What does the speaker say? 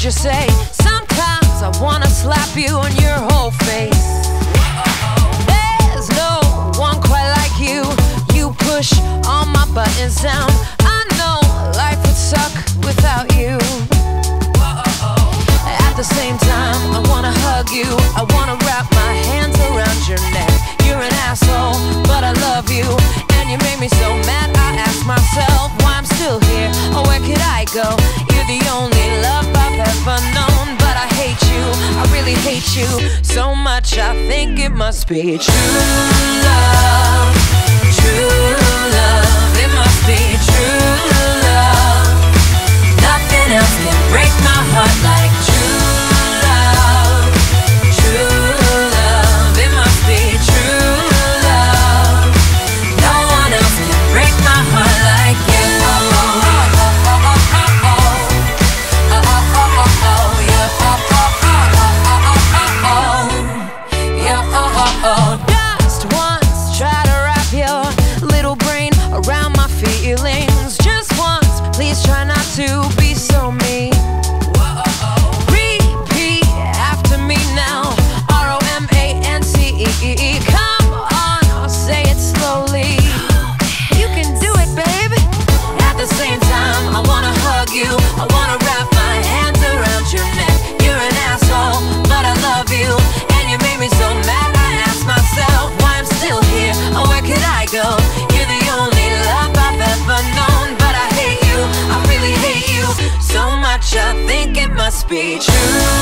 you say, sometimes I wanna slap you on your whole face. There's no one quite like you. You push all my buttons down. I know life would suck without you. At the same time, I wanna hug you. I wanna wrap my hands around your neck. You're an asshole, but I love you, and you made me so mad. I ask myself why I'm still here, or where could I go? You're the only love I've ever known, but I hate you, I really hate you so much. I think it must be true love, true love. It must be true love. Nothing else can break my heart like true love, true love. It must be true love. No one else can break my heart like you. Just once, try to wrap your little brain around my feelings. Just once, please try not to be so mean. Repeat after me now, ROMANCE. Come on, I'll say it slowly. You can do it, babe. At the same time, I wanna hug you. I wanna wrap my hands around your neck. You're an asshole, but I love you, and you made me so mad. I ask myself why I'm still here, or where could I go? You're the only love I've ever known, but I hate you, I really hate you so much. I think it must be true.